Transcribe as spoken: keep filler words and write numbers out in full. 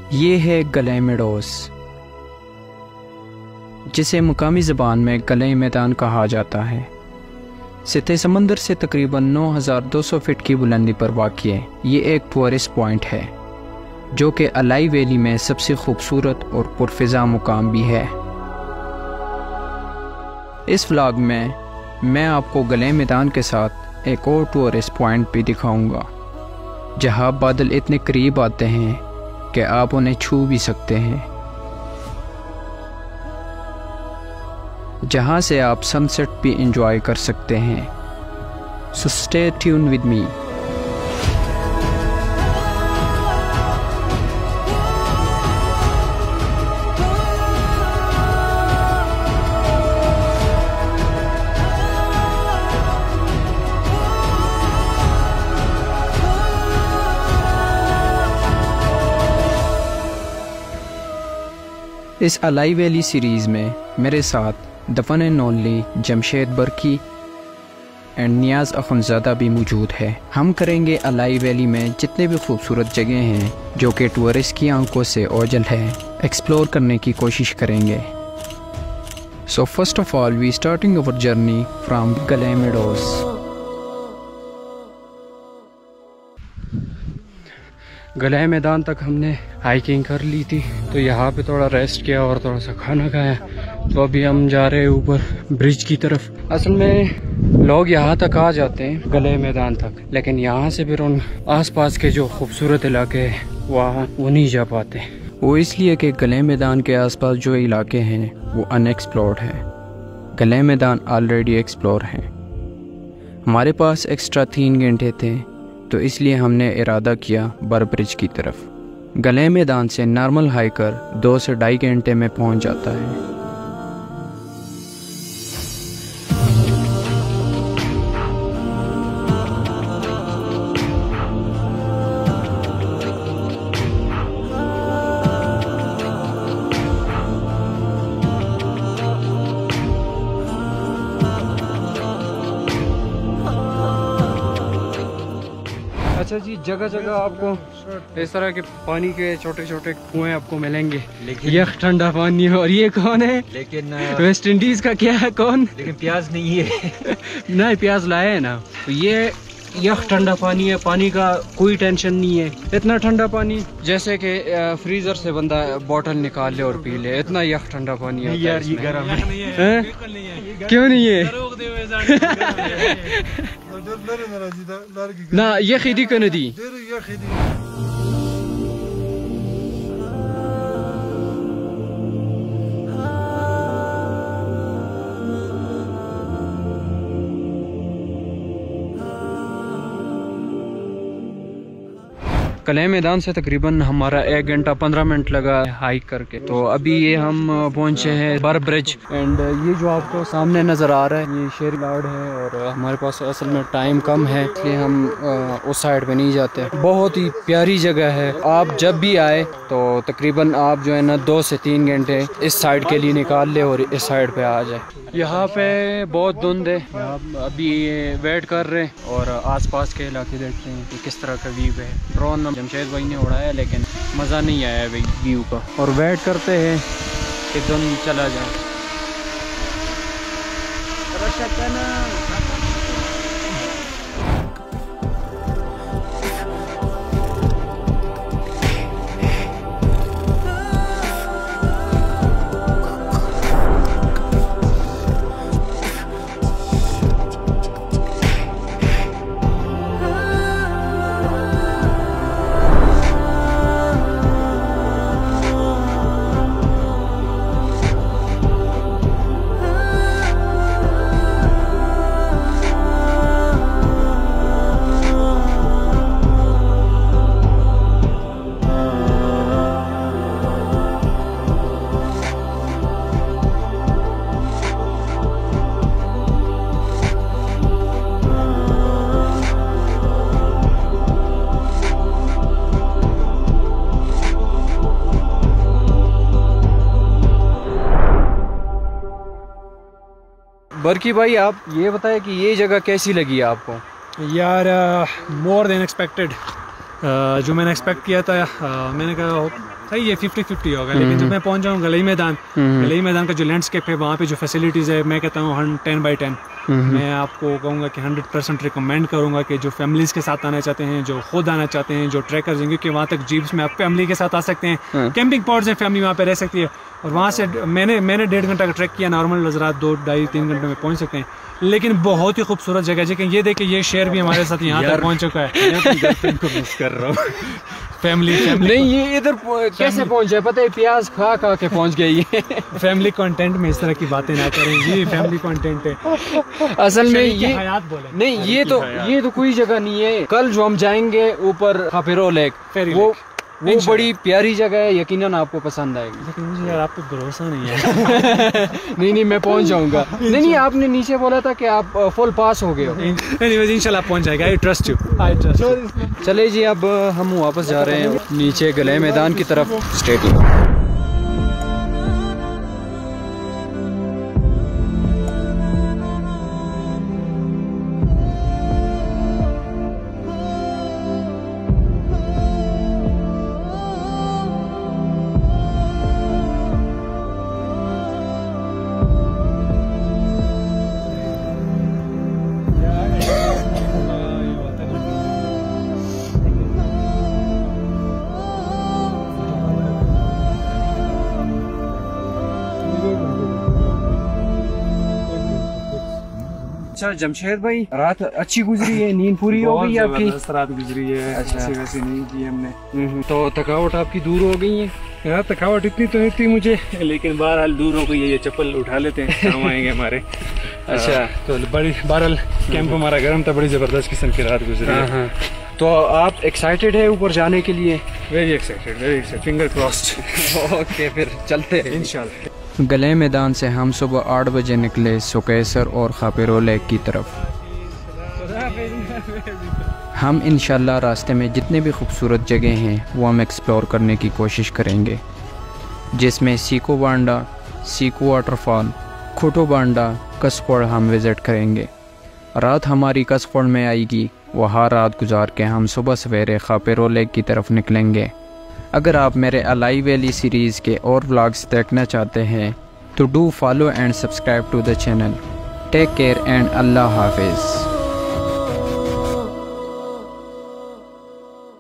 ये है गले मेडोस, जिसे मुकामी ज़बान में गले मैदान कहा जाता है। सतह समंदर से तकरीबन नौ हज़ार दो सौ फीट की बुलंदी पर वाक़ है। ये एक टूरिस्ट पॉइंट है जो कि अलाई वैली में सबसे खूबसूरत और पुरफ़िज़ा मुकाम भी है। इस व्लॉग में मैं आपको गले मैदान के साथ एक और टूरिस्ट पॉइंट भी दिखाऊंगा, जहां बादल इतने करीब आते हैं कि आप उन्हें छू भी सकते हैं, जहां से आप सनसेट भी एंजॉय कर सकते हैं। So stay tune with me. इस अलाई वैली सीरीज़ में मेरे साथ दफन एंड ओनली जमशेद बरकी एंड नियाज़ अखुंज़ादा भी मौजूद है। हम करेंगे अलाई वैली में जितने भी खूबसूरत जगह हैं जो कि टूरिस्ट की आंखों से ओझल है, एक्सप्लोर करने की कोशिश करेंगे। So first of all we starting our journey from गले मेडोस। गले मैदान तक हमने हाइकिंग कर ली थी, तो यहाँ पे थोड़ा रेस्ट किया और थोड़ा सा खाना खाया। तो अभी हम जा रहे हैं ऊपर ब्रिज की तरफ। असल में लोग यहाँ तक आ जाते हैं गले मैदान तक, लेकिन यहाँ से फिर उन आसपास के जो खूबसूरत इलाके हैं वहाँ वो नहीं जा पाते। वो इसलिए कि गले मैदान के आसपास जो इलाके हैं वो अनएक्सप्लोर्ड है। गले मैदान ऑलरेडी एक्सप्लोर है। हमारे पास एक्स्ट्रा तीन घंटे थे, तो इसलिए हमने इरादा किया बर ब्रिज की तरफ। गले मैदान से नॉर्मल हाइकर दो से ढाई घंटे में पहुंच जाता है। अच्छा जी, जगह जगह आपको इस तरह के पानी के छोटे छोटे कुएं आपको मिलेंगे, लेकिन ये ठंडा पानी है। और ये कौन है? लेकिन वेस्ट इंडीज का क्या है कौन? लेकिन प्याज नहीं है। नहीं, प्याज लाए है ना। तो ये यह ठंडा पानी है, पानी का कोई टेंशन नहीं है। इतना ठंडा पानी जैसे कि फ्रीजर से बंदा बोतल निकाल ले और पी ले, इतना यह ठंडा पानी है। यार ये गर्म है। क्यों नहीं है? ना ये खीदी क्यों नहीं दी? गले मैदान से तकरीबन हमारा एक घंटा पंद्रह मिनट लगा हाइक करके। तो अभी ये हम पहुंचे हैं बर ब्रिज। एंड ये जो आपको सामने नज़र आ रहा है ये शेरी लाड है, और हमारे पास असल में टाइम कम है इसलिए हम उस साइड पे नहीं जाते। बहुत ही प्यारी जगह है। आप जब भी आए तो तकरीबन आप जो है ना दो से तीन घंटे इस साइड के लिए निकाल ले और इस साइड पे आ जाए। यहाँ पे बहुत धुंध है, अभी वेट कर रहे हैं और आसपास के इलाके देखते हैं कि किस तरह का व्यू है। ड्रोन जमशेद भाई ने उड़ाया लेकिन मज़ा नहीं आया भाई व्यू का, और वेट करते हैं कि धुंध चला जाए। बरकी भाई, आप ये बताएं कि ये जगह कैसी लगी आपको? यार मोर देन एक्सपेक्टेड। जो मैंने एक्सपेक्ट किया था, uh, मैंने कहा सही है, फिफ्टी फिफ्टी होगा। लेकिन जब मैं पहुंच जाऊँ गलई मैदान, गलई मैदान का जो लैंडस्केप है, वहाँ पे जो फैसिलिटीज़ है, मैं कहता हूँ टेन बाई टेन। मैं आपको कहूँगा कि हंड्रेड परसेंट रिकमेंड करूँगा कि जो फैमिलीज़ के साथ आना चाहते हैं, जो खुद आना चाहते हैं, जो ट्रैकर्स हैं, क्योंकि वहाँ तक जीप्स में आप फैमिली के साथ आ सकते हैं, कैंपिंग पॉड्स हैं, फैमिली वहाँ पे रह सकती है। और वहाँ से मैंने मैंने डेढ़ घंटा का ट्रैक किया, नॉर्मल नजरात दो ढाई तीन घंटे में पहुँच सकते हैं। लेकिन बहुत ही खूबसूरत जगह है। ये देखिए, ये शेर भी हमारे साथ यहाँ तक पहुँच चुका है। को मिस कर रहा हूँ। फैमिली फैमिली नहीं, ये इधर कैसे पहुंच जाए पता है, प्याज खा खा के पहुंच गई है। फैमिली कंटेंट में इस तरह की बातें ना करें, ये फैमिली कंटेंट है। असल में ये हयात बोले नहीं, ये तो ये तो कोई जगह नहीं है। कल जो हम जाएंगे ऊपर खापेरो लेक, वो वो बड़ी प्यारी जगह है, यकीनन आपको पसंद आएगी। लेकिन मुझे यार आप पे भरोसा नहीं है। नहीं नहीं, मैं पहुंच जाऊंगा। नहीं नहीं, आपने नीचे बोला था कि आप फुल पास हो गए हो। एनीवेज इंशाल्लाह आप पहुंच जाएगा। I trust you, I trust. चले जी, अब हम वापस जा रहे हैं नीचे गले मैदान की तरफ। स्टेडियम अच्छा जमशेद भाई, रात अच्छी गुजरी है, नींद पूरी हो गई आपकी? रात गुजरी है। अच्छा, वैसे नहीं की हमने। तो थकावट आपकी दूर हो गई है? यार थकावट इतनी तो नहीं थी मुझे, लेकिन बहरहाल दूर हो गई है। ये चप्पल उठा लेते हैं, काम आएंगे हमारे। अच्छा, तो बड़ी बहरहाल कैंप हमारा गर्म था, बड़ी जबरदस्त किस्म की रात गुजरी। तो आप एक्साइटेड है ऊपर जाने के लिए? Very excited, very excited, finger crossed. Okay, फिर चलते हैं इंशाल्लाह। गले मैदान से हम सुबह आठ बजे निकले सुकेसर और खापेरो लेक की तरफ। हम इंशाल्लाह रास्ते में जितने भी खूबसूरत जगह हैं वो हम एक्सप्लोर करने की कोशिश करेंगे, जिसमें सीको बांडा, सीको वाटरफॉल, खोटो बांडा, कसफोड़ हम विज़िट करेंगे। रात हमारी कसफोड़ में आएगी, वहाँ रात गुजार के हम सुबह सवेरे खापेरो लेक की तरफ निकलेंगे। अगर आप मेरे अलाई वैली सीरीज़ के और व्लॉग्स देखना चाहते हैं तो do follow and subscribe to the channel. Take care and अल्लाह हाफिज़।